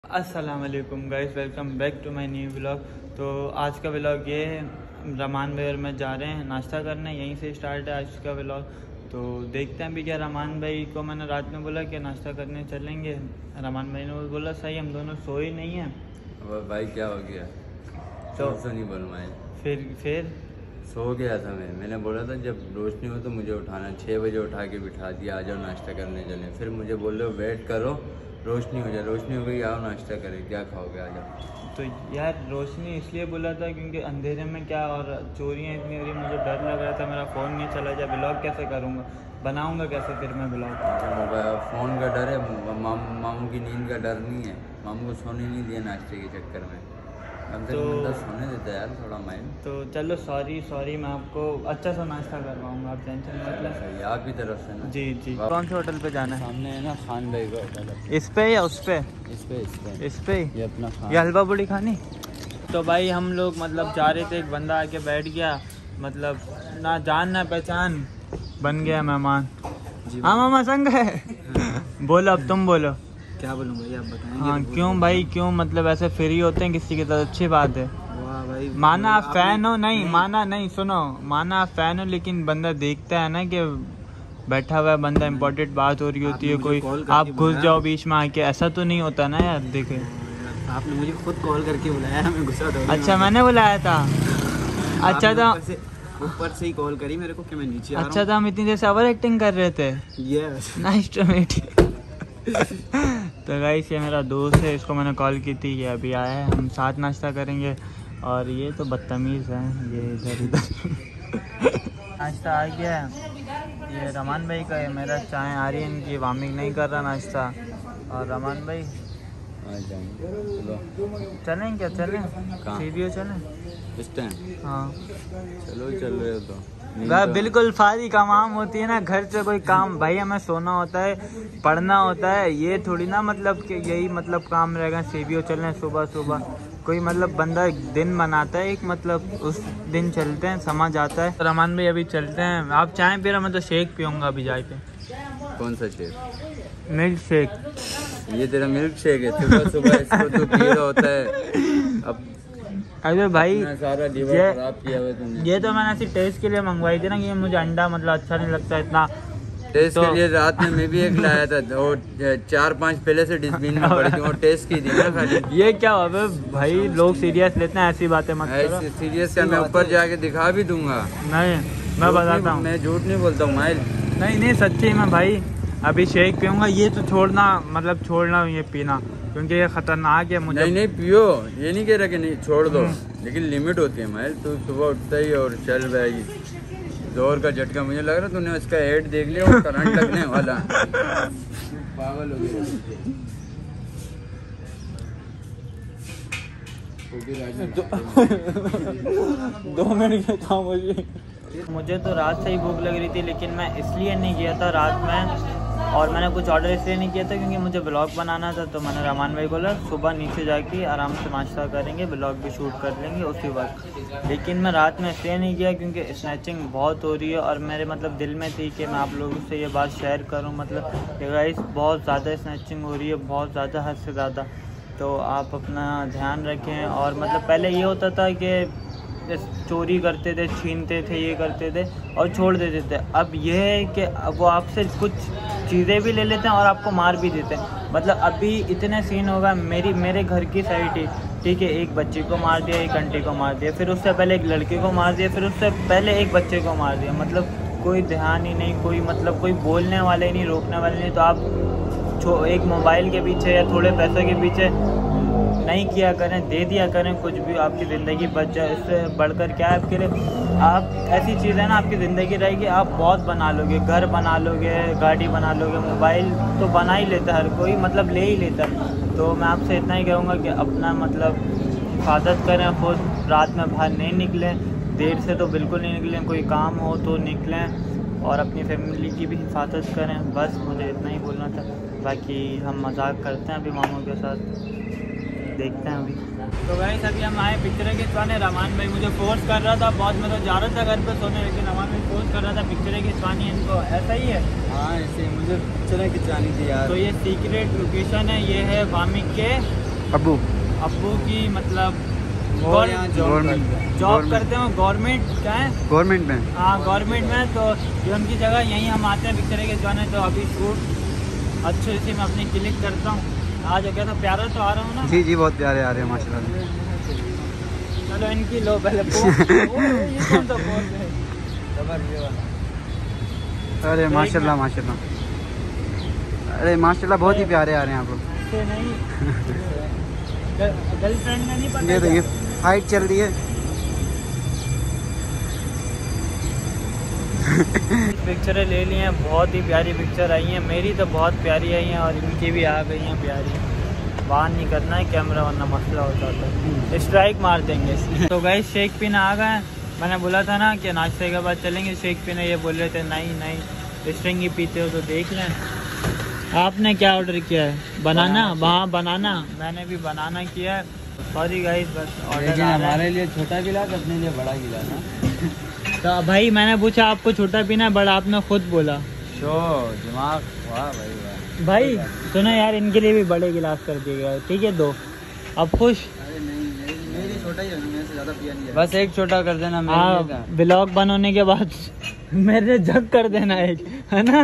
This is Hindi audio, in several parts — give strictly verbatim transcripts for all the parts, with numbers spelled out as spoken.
अस्सलाम वालेकुम guys, welcome back to my new vlog. तो आज का व्लॉग ये है, रमान भाई और मैं जा रहे हैं नाश्ता करने। यहीं से स्टार्ट है आज का व्लॉग। तो देखते हैं भी क्या। रमान भाई को मैंने रात में बोला कि नाश्ता करने चलेंगे। रमान भाई ने बोला सही, हम दोनों सोए नहीं हैं। अब भाई क्या हो गया? तो तो नहीं बनवाए। फिर फिर सो गया था मैं मैंने बोला था जब रोशनी हो तो मुझे उठाना। छः बजे उठा के बिठा दिया, आ जाओ नाश्ता करने चलें। फिर मुझे बोल रहे हो वेट करो, रोशनी हो जाए। रोशनी हो गई, आओ नाश्ता करें। क्या खाओगे? आ जाओ। तो यार रोशनी इसलिए बोला था क्योंकि अंधेरे में क्या और चोरियाँ इतनी हो रही, मुझे डर लग रहा था मेरा फ़ोन नहीं चला जाए। ब्लॉग कैसे करूँगा, बनाऊँगा कैसे फिर मैं ब्लॉग? मोबाइल फ़ोन का डर है, मामू मामू की नींद का डर नहीं है। मामू को सोने नहीं दिया नाश्ते के चक्कर में। अब तो सोने देता है यार थोड़ा माइंड। तो चलो सॉरी सॉरी, मैं आपको अच्छा सा नाश्ता करवाऊँगा, आप टेंशन मत लें। आपकी तरफ से ना। जी जी। कौन से होटल पे जाना है? सामने है ना खान भाई का होटल। इस पे या उस पे? इस पे इस पे इस पे ये अपना खान। ये हलवा पूड़ी खानी। तो भाई हम लोग मतलब जा रहे थे, एक बंदा आके बैठ गया, मतलब ना जान ना पहचान, बन गया मेहमान। हाँ मामा संग है। बोलो, अब तुम बोलो। क्या बोलूँ भाई, आप बताएंगे? हाँ क्यों भाई, क्यों मतलब ऐसे फ्री होते हैं किसी के साथ? अच्छी बात है। वाह भाई, माना आप फैन हो, नहीं माना नहीं, सुनो, माना आप फैन हो, लेकिन बंदा देखता है ना कि बैठा हुआ है बंदा, इम्पोर्टेंट बात हो रही होती है कोई, आप घुस जाओ बीच में आके, ऐसा तो नहीं होता ना यार। देखे आपने मुझे खुद कॉल करके बुलाया, मैं गुस्सा था। अच्छा मैंने बुलाया था। अच्छा था, ऊपर से ही कॉल करी मेरे को कि मैं नीचे आ रहा हूं। अच्छा था, हम इतनी देर से ओवर एक्टिंग कर रहे थे। Yes, nice to meet you. तो गाइस ये मेरा दोस्त है, इसको मैंने कॉल की थी, ये अभी आया है, हम साथ नाश्ता करेंगे। और ये तो बदतमीज़ है, ये इधर इधर। नाश्ता आ गया है, ये रमान भाई का है, मेरा चाय आ रही है इनकी, वामिंग नहीं कर रहा नाश्ता। और रमान भाई चलें क्या? चलें सीबीओ चलें स्टैंड? हाँ चलो चल रहे हो तो वह बिल्कुल फारी काम होती है ना, घर से कोई काम। भाई हमें सोना होता है, पढ़ना होता है, ये थोड़ी ना मतलब कि यही मतलब काम रहेगा। सीबीओ चल रहे हैं सुबह सुबह, कोई मतलब बंदा एक दिन बनाता है, एक मतलब उस दिन चलते हैं, समझ आता है। रमान भाई अभी चलते हैं, आप चाय पी रहे हो, मैं तो शेक पीऊँगा अभी जाए पे। कौन सा शेक? Milk shake. ये तेरा मिल्क शेक है? सुबह सुबह इसको तो पी रहा होता है। अब अरे भाई सारा लीवर ये खराब किया हुआ तुमने। ये तो मैंने ऐसी टेस्ट के लिए मंगवाई थी ना, कि ये मुझे अंडा मतलब अच्छा नहीं लगता इतना। टेस्ट तो, के लिए रात में मैं भी एक लाया था, और चार पांच पहले से डिस्बिन में पड़ी थी, और टेस्ट की थी ना खाली। ये क्या हुआ भाई, लोग सीरियस लेते हैं, ऐसी बातें मत करो। सीरियस क्या, मैं ऊपर जाके दिखा भी दूंगा। नहीं मैं बताता हूँ, मैं झूठ नहीं बोलता हूँ माइल। नहीं नहीं सच्ची में भाई, अभी शेक पीऊँगा। ये तो छोड़ना, मतलब छोड़ना ये पीना, क्योंकि ये खतरनाक है मुझे। नहीं नहीं पियो, ये नहीं कह रहा कि नहीं छोड़ दो, लेकिन लिमिट होती है माइल। तू सुबह उठता ही और चल भाई, जोर का झटका। मुझे लग रहा तूने उसका हेड देख लिया और करंट लगने वाला। पागल हो गया। दो मिनट के काम मुझे मुझे तो रात से ही भूख लग रही थी, लेकिन मैं इसलिए नहीं किया था रात में, और मैंने कुछ ऑर्डर इसलिए नहीं किया था क्योंकि मुझे ब्लॉग बनाना था। तो मैंने रमान भाई को बोला सुबह नीचे जाके आराम से नाश्ता करेंगे, ब्लॉग भी शूट कर लेंगे उसी वक्त। लेकिन मैं रात में इसलिए नहीं किया क्योंकि स्नैचिंग बहुत हो रही है, और मेरे मतलब दिल में थी कि मैं आप लोगों से ये बात शेयर करूँ, मतलब गाइस बहुत ज़्यादा स्नैचिंग हो रही है, बहुत ज़्यादा, हद से ज़्यादा। तो आप अपना ध्यान रखें। और मतलब पहले ये होता था कि चोरी करते थे, छीनते थे, ये करते थे और छोड़ देते थे। अब ये है कि वो आपसे कुछ चीज़ें भी ले लेते हैं और आपको मार भी देते हैं। मतलब अभी इतने सीन होगा, मेरी मेरे घर की साइड ही ठीक है, एक बच्ची को मार दिया, एक आंटी को मार दिया, फिर उससे पहले एक लड़के को मार दिया, फिर उससे पहले एक बच्चे को मार दिया। मतलब कोई ध्यान ही नहीं, कोई मतलब कोई बोलने वाले ही नहीं, रोकने वाले नहीं। तो आप एक मोबाइल के पीछे या थोड़े पैसों के पीछे नहीं किया करें, दे दिया करें, कुछ भी आपकी ज़िंदगी बच जाए। इससे बढ़कर क्या है आपके लिए, आप ऐसी चीज़ है ना आपकी ज़िंदगी रहेगी, आप बहुत बना लोगे, घर बना लोगे, गाड़ी बना लोगे, मोबाइल तो बना ही लेता है हर कोई, मतलब ले ही लेता है। तो मैं आपसे इतना ही कहूँगा कि अपना मतलब हिफाजत करें, खुद रात में बाहर नहीं निकलें, देर से तो बिल्कुल नहीं निकलें, कोई काम हो तो निकलें, और अपनी फैमिली की भी हिफाजत करें। बस मुझे इतना ही बोलना था, बाकी हम मजाक करते हैं अभी मामू के साथ, देखते हैं अभी। तो गाइस अभी हम आए पिक्चरें खिंचवाने। रमान भाई मुझे फोर्स कर रहा था बहुत, मैं तो जा रहा था घर पे सोने, लेकिन रमान भाई फोर्स कर रहा था पिक्चरें खिंचवानी है इनको। ऐसा ही है? हाँ ऐसे मुझे पिक्चरें खिंचवानी थी यार। तो ये सीक्रेट लोकेशन है, ये है वामिक के अब्बू अब्बू की मतलब वो यहाँ गवर्नमेंट जॉब करते हैं, गवर्नमेंट क्या है, गवर्नमेंट में। हाँ गवर्नमेंट में। तो ये उनकी जगह, यहीं हम आते हैं पिक्चर के जाने। तो अभी शूट अच्छे से मैं अपनी क्लिक करता हूँ। आज हो गया था प्यारा, तो आ रहा हूँ ना। जी जी बहुत प्यारे आ रहे हैं माशाल्लाह। चलो इनकी लो पहले पोज। ओ, ये कौन सा पोज है? अरे माशाल्लाह माशाल्लाह, अरे माशाल्लाह बहुत ही प्यारे आ रहे हैं आप लोग। नहीं गर्लफ्रेंड ने नहीं पता। ये देखिए फाइट चल रही है। पिक्चरें ले ली हैं, बहुत ही प्यारी पिक्चर आई हैं। मेरी तो बहुत प्यारी आई हैं और इनकी भी आ गई हैं प्यारी। बाहर नहीं करना है कैमरा वरना मसला हो जाता है, स्ट्राइक मार देंगे। तो गाइस शेक पीने आ गए। मैंने बोला था ना कि नाश्ते के बाद चलेंगे शेक पीने, ये बोल रहे थे नहीं नहीं स्ट्रिंग ही पीते हो तो देख लें। आपने क्या ऑर्डर किया है? बनाना। वहाँ बनाना, मैंने भी बनाना किया है। सॉरी गाइस, बस ऑर्डर हमारे लिए छोटा गिलास, अपने लिए बड़ा गिलास ना। तो भाई मैंने पूछा आपको छोटा पीना है बड़ा, आपने खुद बोला। शो दिमाग, वाह भाई वाह। भाई सुनो यार, इनके लिए भी बड़े गिलास कर दिए गए, ठीक है दो। अब खुश? अरे नहीं मेरी छोटा ही है, मेरे से ज़्यादा पिया नहीं है। बस एक छोटा कर देना। हाँ ब्लॉग बनने के बाद मेरे जग कर देना एक, है ना।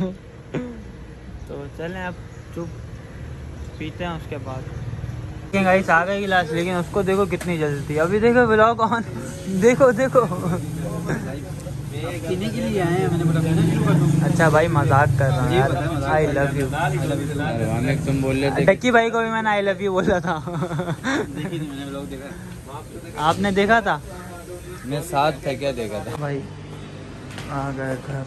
तो चलें अब चुप पीते हैं उसके बाद। गाइस आ गए गिलास, लेकिन उसको देखो कितनी जल्दी थी। अभी देखो ब्लॉग ऑन, देखो देखो। पीने के लिए आए हैं, मैंने बोला पीना शुरू कर दूं। अच्छा भाई मजाक कर रहा हूँ यार। I love you. अरे तुम बोल रहे थे डक्की भाई को भी मैंने आई लव यू बोला था। देखी थी मैंने, ब्लॉग देखा। आपने देखा था? मैं साथ था, क्या देखा था भाई आ गए घर।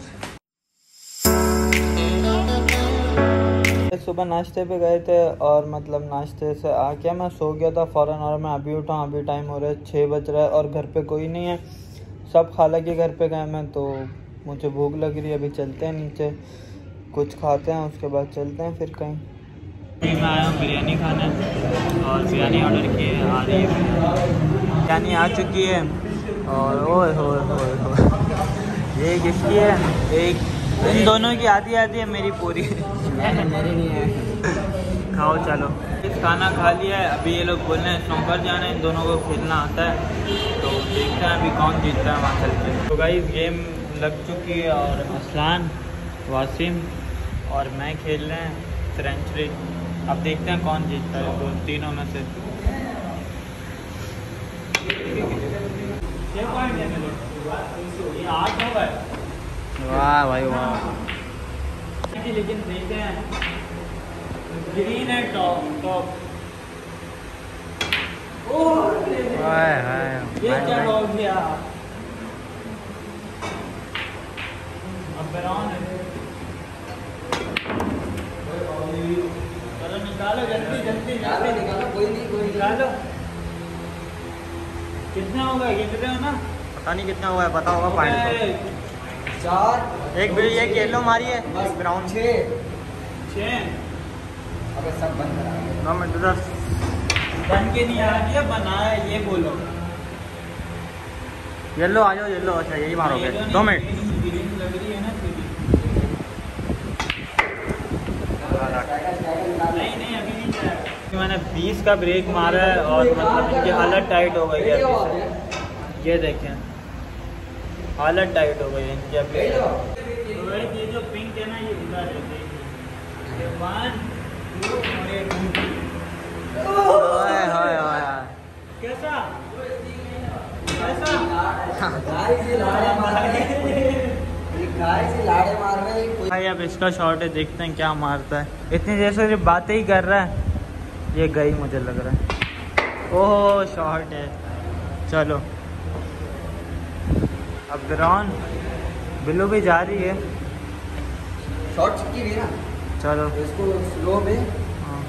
सुबह नाश्ते पे गए थे और मतलब नाश्ते से आके मैं सो गया था फ़ौरन, और मैं अभी उठा। अभी टाइम हो रहा है छः बज रहा है और घर पे कोई नहीं है, सब खाला के घर पे गए मैं। तो मुझे भूख लग रही है, अभी चलते हैं नीचे कुछ खाते हैं, उसके बाद चलते हैं फिर कहीं। मैं आया हूँ बिरयानी खाने और बिरयानी ऑर्डर की है, आ रही है बिरयानी आ चुकी है। और ओए होए होए होए, ये किसकी है? एक इन दोनों की आधी आधी है, मेरी पूरी। मेरी नहीं है। खाओ चलो। खाना खा लिया है, अभी ये लोग बोल रहे हैं स्नोकर जाना है, इन दोनों को खेलना आता है। तो देखते हैं अभी कौन जीतता है वहाँ चल के। तो गाइस गेम लग चुकी है और असलान, वासिम और मैं खेल रहे हैं फ्रेंचरी। अब देखते हैं कौन जीतता है दो तीनों में से। वाह भाई वाह। लेकिन देखते हैं ग्रीन है टॉप टॉप। हाय हाय ये क्या हो गया? अब ब्राउन है। चलो निकालो जल्दी जल्दी जल्दी निकालो। कोई नहीं कोई निकालो। कितना होगा गिन रहे हो ना? पता नहीं कितना हुआ है, पता होगा पाँच सौ। चार एक भी ये येलो मारी है, एक ब्राउन। छः छः अबे सब बंद करा नौ मिनट दस बन के नहीं आ रही है, बनाया है ये बोलो। येलो आ जाओ, येलो। अच्छा यही मारोगे, दो मिनट। ग्रीन लग रही है ना थोड़ी। नहीं नहीं अभी नहीं जाएगा। मैंने बीस का ब्रेक मारा है और मतलब इनकी हालत टाइट हो गई है अभी से। ये देखें हालत टाइट हो गई है इनकी अभी। ये जो पिंक है ना ये उधर है, देखिए वन टू और एक। हाय हाय हाय कैसा कैसा भाई? अब इसका शॉट है, देखते हैं क्या मारता है। इतनी देर से सिर्फ बातें ही कर रहा है, ये गई मुझे लग रहा है। ओह शॉट है। चलो अब ब्राउन बिल्लू भी जा रही है। शॉट चिपकी हुई ना, चलो इसको स्लो में। हाँ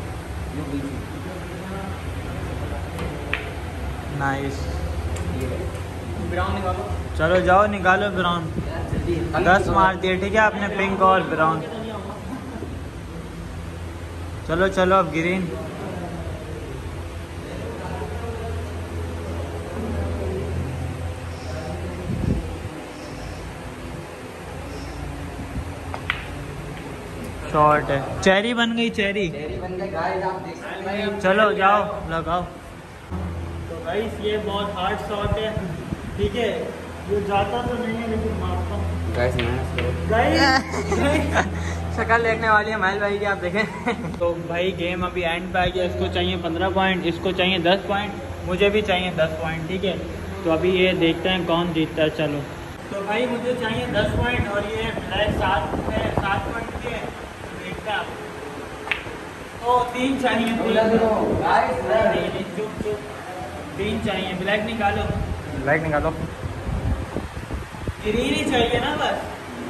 नाइस। ब्राउन निकालो। चलो जाओ निकालो ब्राउन। दस मार दिए ठीक है आपने पिंक और ब्राउन। चलो चलो अब ग्रीन। शॉर्ट है, चेरी बन गई, चेरी चलो जाओ लगाओ। तो गाइस ये बहुत हार्ड शॉट है, ठीक है, ये जाता तो नहीं है लेकिन मारता हूँ। शक्ल देखने वाली है माइल भाई की, आप देखें। तो भाई गेम अभी एंड पे आ गया, इसको चाहिए पंद्रह पॉइंट, इसको चाहिए दस पॉइंट, मुझे भी चाहिए दस पॉइंट, ठीक है। तो अभी ये देखते हैं कौन जीतता है। चलो तो भाई मुझे चाहिए दस पॉइंट और ये ब्लैक सात है, सात पॉइंट के देखते हैं। ओ तीन चाहिए, तीन चुप चुप, तीन चाहिए। ब्लैक निकालो, ब्लैक निकालो। ग्रीन ही चाहिए ना बस।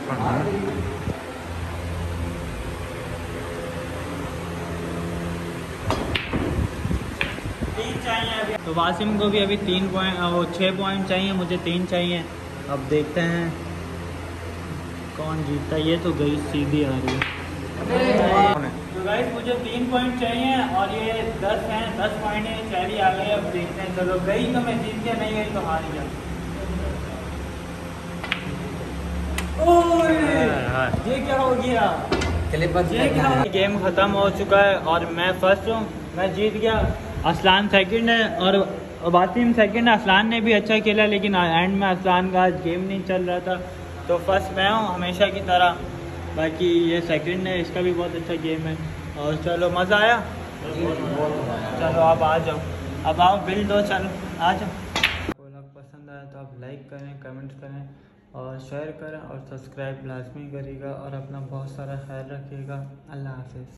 तीन चाहिए अभी। तो वासिम को भी अभी तीन पॉइंट, वो छः पॉइंट चाहिए, मुझे तीन चाहिए। अब देखते हैं कौन जीतता है। ये तो गई सीधी आ रही है। तो गाइस मुझे तीन पॉइंट चाहिए और ये दस हैं, दस पॉइंट है, चेरी आ गई। अब देखते हैं, चलो गई तो मैं जीत गया, नहीं गई तो हार गया। ये क्या हो गया, ये क्या हो? गेम खत्म हो चुका है और मैं फर्स्ट हूँ, मैं जीत गया। असलान सेकंड है और वासिम सेकंड है। असलान ने भी अच्छा खेला लेकिन एंड में असलान का गेम नहीं चल रहा था, तो फर्स्ट मैं हूँ हमेशा की तरह। बाकी ये सेकंड है, इसका भी बहुत अच्छा गेम है। और चलो मज़ा आया, चलो आप आ जाओ, अब आओ बिल दो, चलो आ जाओ। ब्लॉग पसंद आया तो आप लाइक करें, कमेंट करें और शेयर करें और सब्सक्राइब लाजमी करिएगा और अपना बहुत सारा ख्याल रखिएगा। अल्लाह हाफिज़।